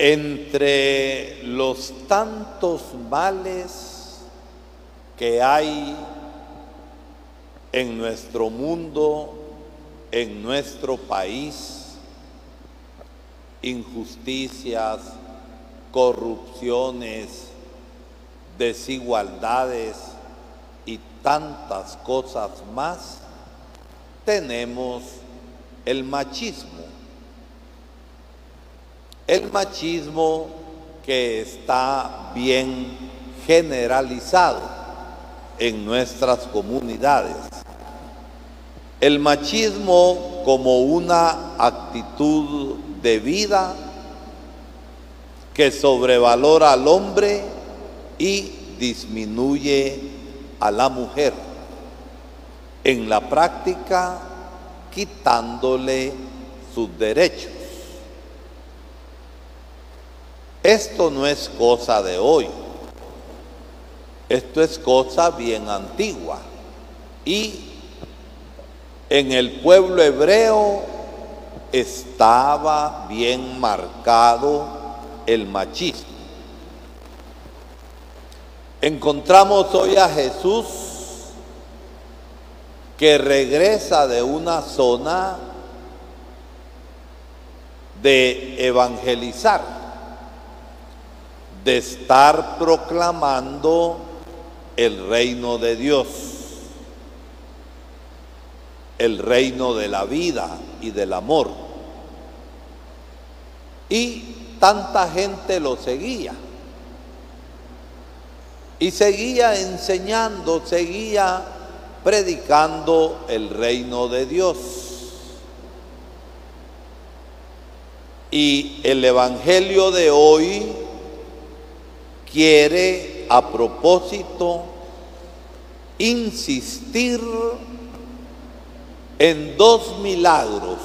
Entre los tantos males que hay en nuestro mundo, en nuestro país, injusticias, corrupciones, desigualdades y tantas cosas más, tenemos el machismo. El machismo que está bien generalizado en nuestras comunidades. El machismo como una actitud de vida que sobrevalora al hombre y disminuye a la mujer, en la práctica quitándole sus derechos. Esto no es cosa de hoy, esto es cosa bien antigua. Y en el pueblo hebreo estaba bien marcado el machismo. Encontramos hoy a Jesús que regresa de una zona de evangelizar, de estar proclamando el reino de Dios, el reino de la vida y del amor. Y tanta gente lo seguía. Y seguía enseñando, seguía predicando el reino de Dios. Y el evangelio de hoy quiere, a propósito, insistir en dos milagros,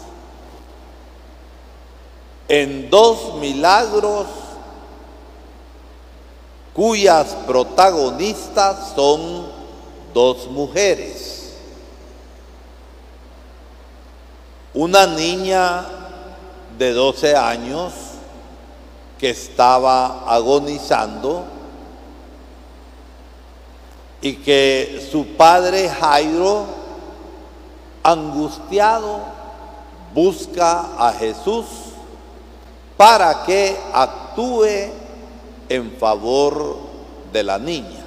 cuyas protagonistas son dos mujeres. Una niña de 12 años que estaba agonizando y que su padre Jairo, angustiado, busca a Jesús para que actúe en favor de la niña.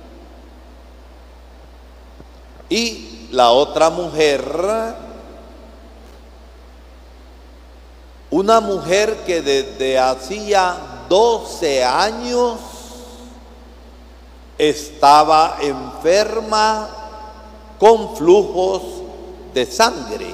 Y la otra mujer, una mujer que desde hacía 12 años estaba enferma con flujos de sangre.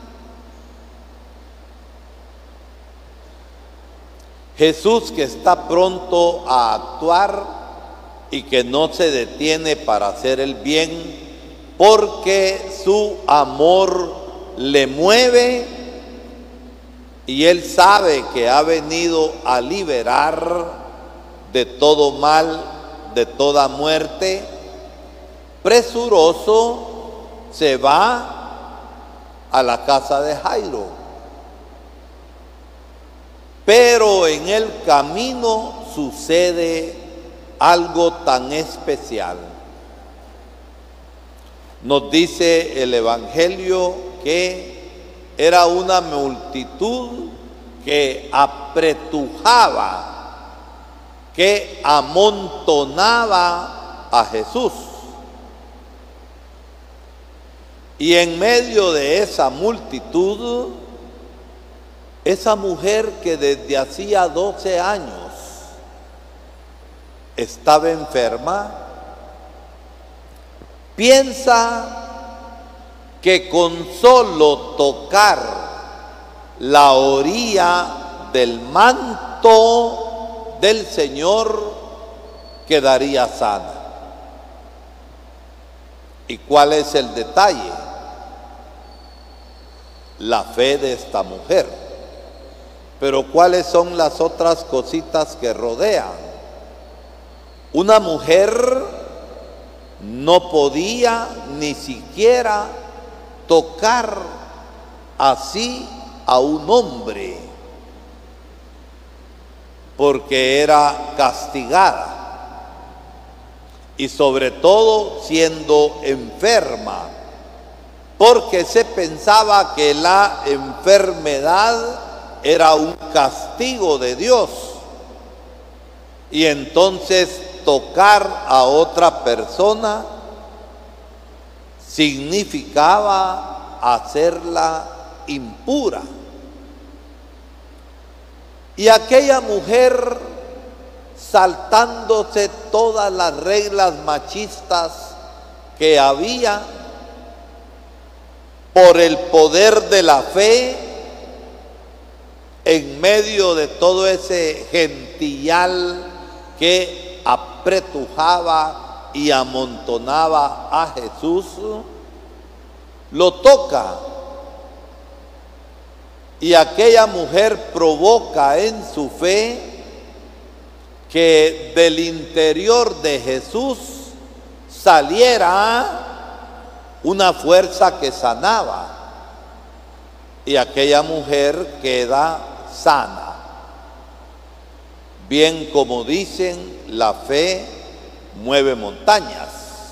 Jesús, que está pronto a actuar y que no se detiene para hacer el bien, porque su amor le mueve y él sabe que ha venido a liberar de todo mal, de toda muerte, presuroso se va a la casa de Jairo. Pero en el camino sucede algo tan especial. Nos dice el Evangelio que era una multitud que apretujaba, que amontonaba a Jesús. Y en medio de esa multitud, esa mujer que desde hacía 12 años estaba enferma, piensa que con solo tocar la orilla del manto del Señor quedaría sana. ¿Y cuál es el detalle? La fe de esta mujer. Pero ¿cuáles son las otras cositas que rodean? Una mujer no podía ni siquiera tocar así a un hombre. porque era castigada y sobre todo siendo enferma, porque se pensaba que la enfermedad era un castigo de Dios y entonces tocar a otra persona significaba hacerla impura. Y aquella mujer, saltándose todas las reglas machistas que había, por el poder de la fe, en medio de todo ese gentillal que apretujaba y amontonaba a Jesús, lo toca. Y aquella mujer provoca en su fe que del interior de Jesús saliera una fuerza que sanaba. Y aquella mujer queda sana. Bien como dicen, la fe mueve montañas.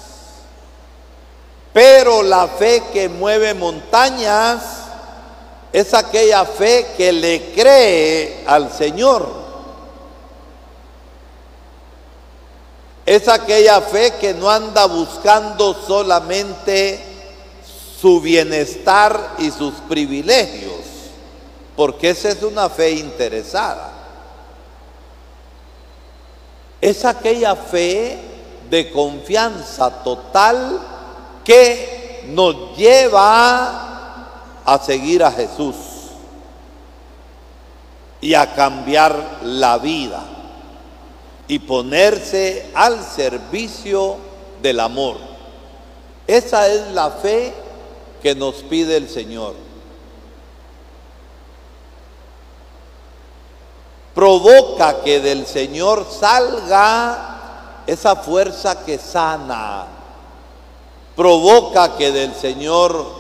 Pero la fe que mueve montañas es aquella fe que le cree al Señor. Es aquella fe que no anda buscando solamente su bienestar y sus privilegios, porque esa es una fe interesada. Es aquella fe de confianza total que nos lleva a seguir a Jesús y a cambiar la vida y ponerse al servicio del amor. Esa es la fe que nos pide el Señor. Provoca que del Señor salga esa fuerza que sana. Provoca que del Señor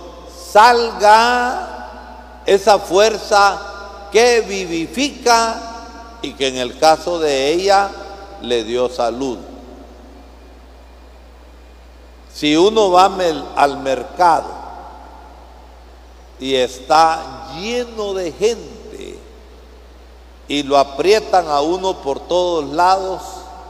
salga esa fuerza que vivifica y que en el caso de ella le dio salud. Si uno va al mercado y está lleno de gente y lo aprietan a uno por todos lados,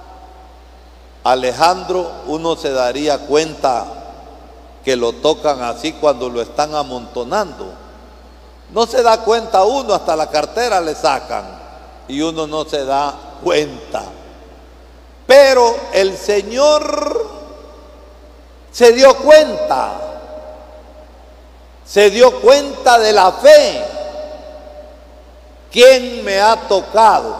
Alejandro, uno se daría cuenta que lo tocan así cuando lo están amontonando. No se da cuenta uno, hasta la cartera le sacan y uno no se da cuenta. Pero el Señor se dio cuenta de la fe. ¿Quién me ha tocado?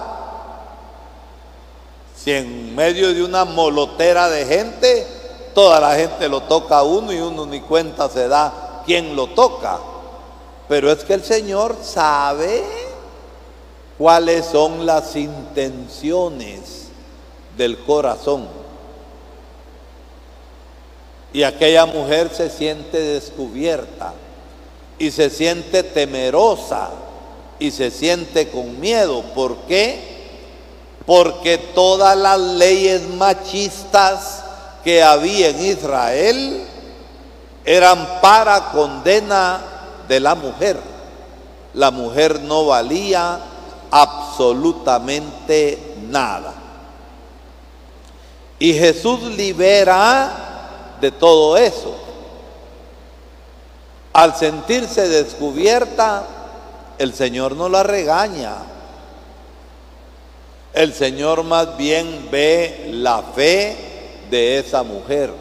Si en medio de una molotera de gente, toda la gente lo toca a uno y uno ni cuenta se da quién lo toca. Pero es que el Señor sabe cuáles son las intenciones del corazón. Y aquella mujer se siente descubierta y se siente temerosa y se siente con miedo. ¿Por qué? Porque todas las leyes machistas que había en Israel eran para condena de la mujer. La mujer no valía absolutamente nada. Y Jesús libera de todo eso. Al sentirse descubierta, el Señor no la regaña. El Señor más bien ve la fe de esa mujer.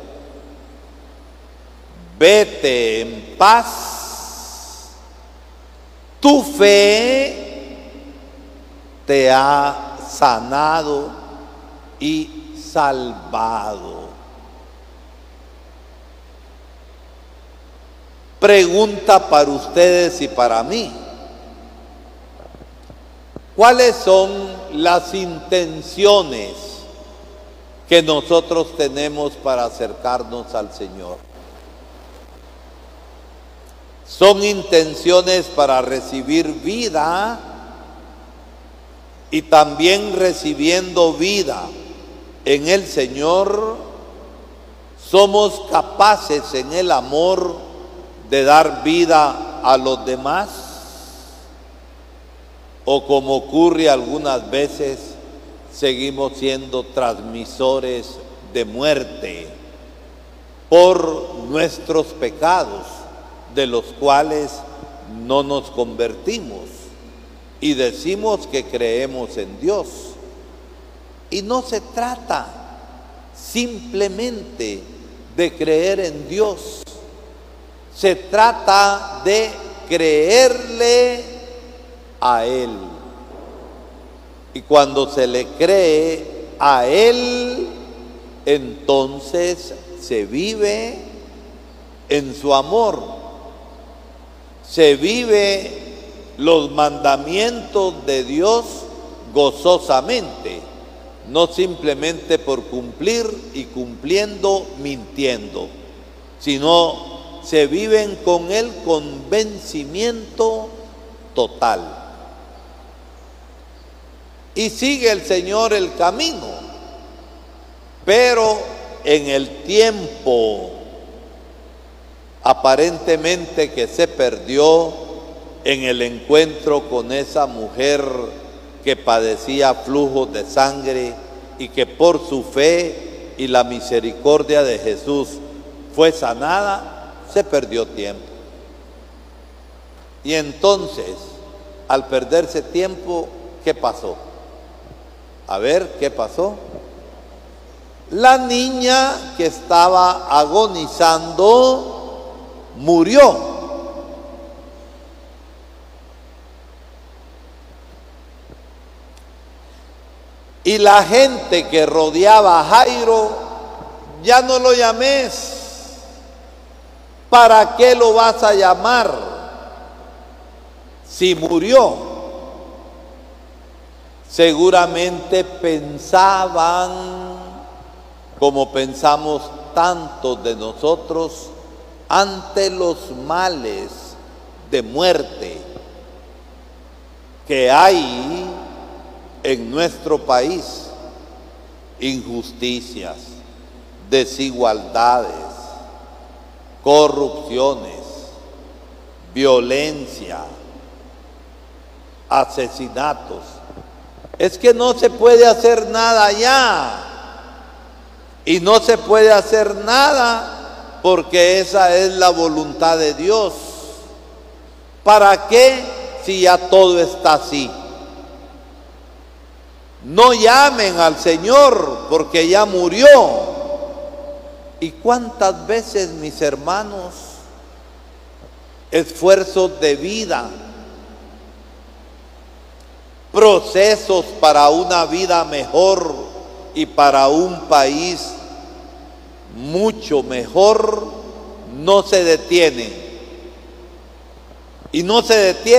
Vete en paz, tu fe te ha sanado y salvado. Pregunta para ustedes y para mí: ¿cuáles son las intenciones que nosotros tenemos para acercarnos al Señor? ¿Son intenciones para recibir vida y también recibiendo vida en el Señor, somos capaces en el amor de dar vida a los demás, o como ocurre algunas veces, seguimos siendo transmisores de muerte por nuestros pecados, de los cuales no nos convertimos y decimos que creemos en Dios. Y no se trata simplemente de creer en Dios, se trata de creerle a Él. Y cuando se le cree a Él, entonces se vive en su amor, se vive los mandamientos de Dios gozosamente, no simplemente por cumplir y cumpliendo mintiendo, sino se viven con el convencimiento total. Y sigue el Señor el camino, pero en el tiempo aparentemente que se perdió en el encuentro con esa mujer que padecía flujos de sangre y que por su fe y la misericordia de Jesús fue sanada, se perdió tiempo. Y entonces, al perderse tiempo, ¿qué pasó? A ver, ¿qué pasó? La niña que estaba agonizando murió. Y la gente que rodeaba a Jairo, ya no lo llames. ¿Para qué lo vas a llamar si murió? Seguramente pensaban, como pensamos tantos de nosotros, ante los males de muerte que hay en nuestro país, injusticias, desigualdades, corrupciones, violencia, asesinatos. Es que no se puede hacer nada ya. Y no se puede hacer nada porque esa es la voluntad de Dios. ¿Para qué si ya todo está así? No llamen al Señor porque ya murió. ¿Y cuántas veces, mis hermanos, esfuerzos de vida, procesos para una vida mejor y para un país mucho mejor no se detienen? Y no se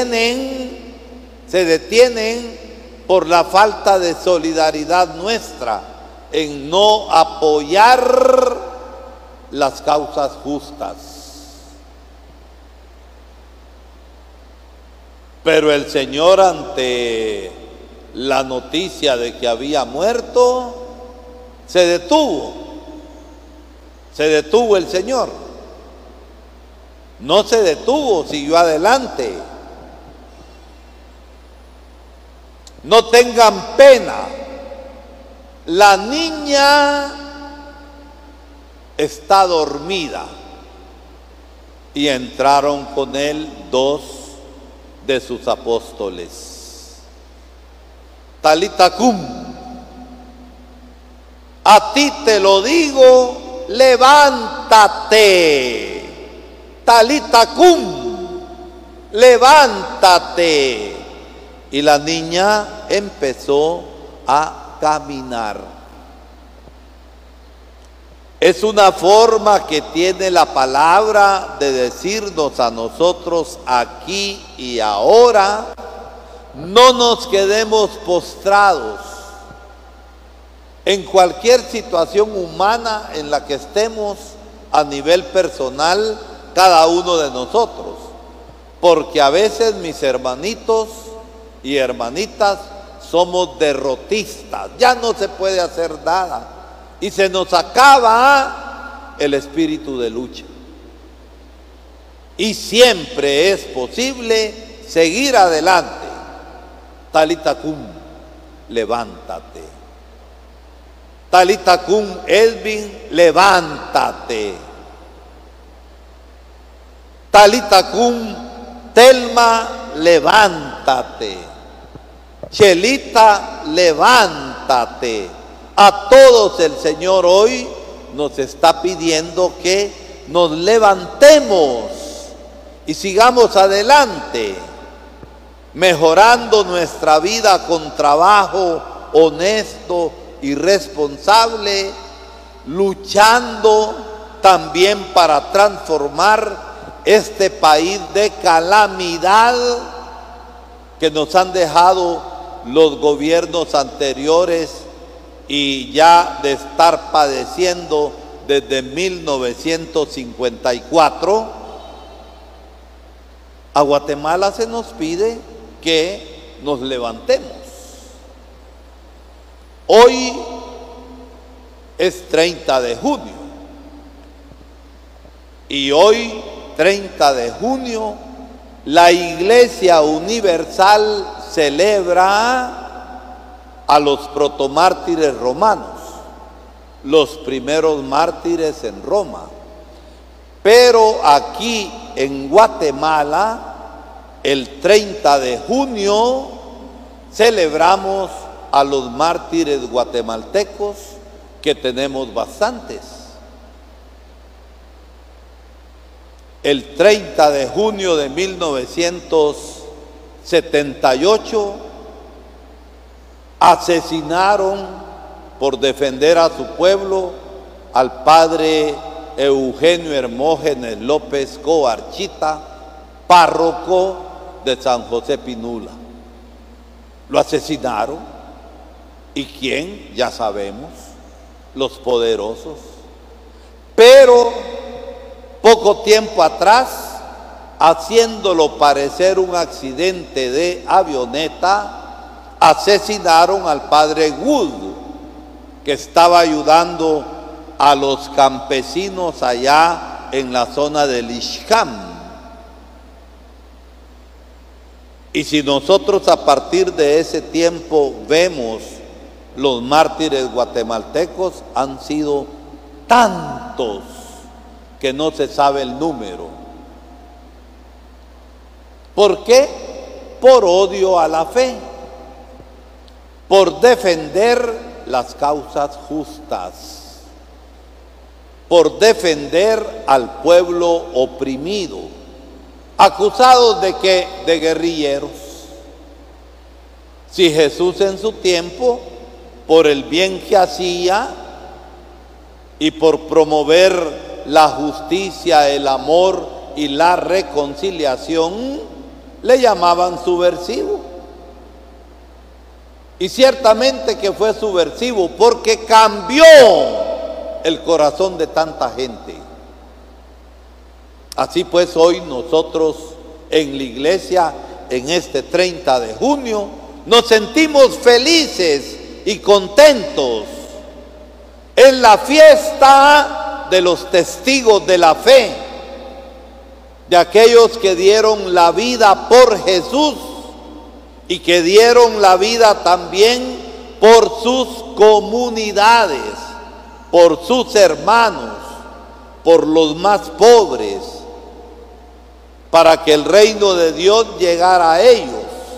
detienen por la falta de solidaridad nuestra en no apoyar las causas justas. Pero el Señor, ante la noticia de que había muerto, se detuvo el Señor. No se detuvo, siguió adelante. No tengan pena, la niña está dormida. Y entraron con él 2 de sus apóstoles. Talita cum, a ti te lo digo, levántate. Talita cum, levántate. Y la niña empezó a caminar. Es una forma que tiene la palabra de decirnos a nosotros aquí y ahora: no nos quedemos postrados en cualquier situación humana en la que estemos a nivel personal cada uno de nosotros, porque a veces, mis hermanitos y hermanitas, somos derrotistas, ya no se puede hacer nada y se nos acaba el espíritu de lucha. Y siempre es posible seguir adelante. Talita cum, levántate. Talita cum, Edwin, levántate. Talita cum, Telma, levántate. Chelita, levántate. A todos el Señor hoy nos está pidiendo que nos levantemos y sigamos adelante, mejorando nuestra vida con trabajo honesto y responsable, luchando también para transformar este país de calamidad que nos han dejado los gobiernos anteriores y ya de estar padeciendo desde 1954. A Guatemala se nos pide que nos levantemos. Hoy es 30 de junio y hoy, 30 de junio, la Iglesia Universal celebra a los protomártires romanos, los primeros mártires en Roma. Pero aquí en Guatemala, el 30 de junio, celebramos a los mártires guatemaltecos, que tenemos bastantes. El 30 de junio de 1978 asesinaron por defender a su pueblo al padre Eugenio Hermógenes López Coarchita, párroco de San José Pinula. Lo asesinaron. ¿Y quién? Ya sabemos, los poderosos. Pero poco tiempo atrás, haciéndolo parecer un accidente de avioneta, asesinaron al padre Wood, que estaba ayudando a los campesinos allá en la zona del Ixcam. Y si nosotros a partir de ese tiempo vemos los mártires guatemaltecos, han sido tantos que no se sabe el número. ¿Por qué? Por odio a la fe, por defender las causas justas, por defender al pueblo oprimido, acusados de que de guerrilleros. Si Jesús en su tiempo, por el bien que hacía y por promover la justicia, el amor y la reconciliación, le llamaban subversivo. Y ciertamente que fue subversivo porque cambió el corazón de tanta gente. Así pues, hoy nosotros en la iglesia, en este 30 de junio, nos sentimos felices y contentos. Es la fiesta de los testigos de la fe, de aquellos que dieron la vida por Jesús y que dieron la vida también por sus comunidades, por sus hermanos, por los más pobres, para que el reino de Dios llegara a ellos.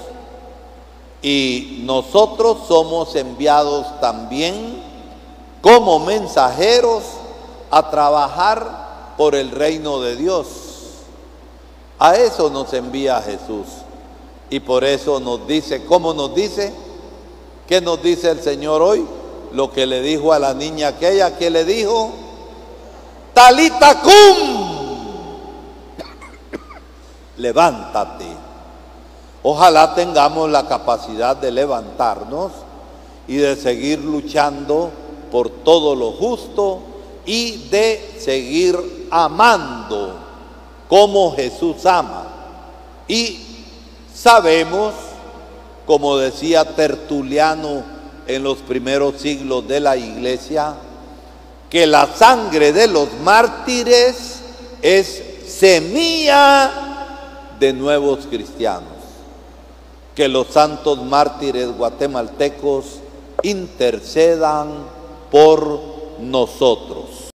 Y nosotros somos enviados también como mensajeros a trabajar por el reino de Dios. A eso nos envía Jesús. Y por eso nos dice, ¿cómo nos dice? ¿Qué nos dice el Señor hoy? Lo que le dijo a la niña aquella, que le dijo, Talita cum, levántate. Ojalá tengamos la capacidad de levantarnos y de seguir luchando por todo lo justo y de seguir amando como Jesús ama. Y sabemos como decía Tertuliano en los primeros siglos de la Iglesia, que la sangre de los mártires es semilla de nuevos cristianos. Que los santos mártires guatemaltecos intercedan por nosotros.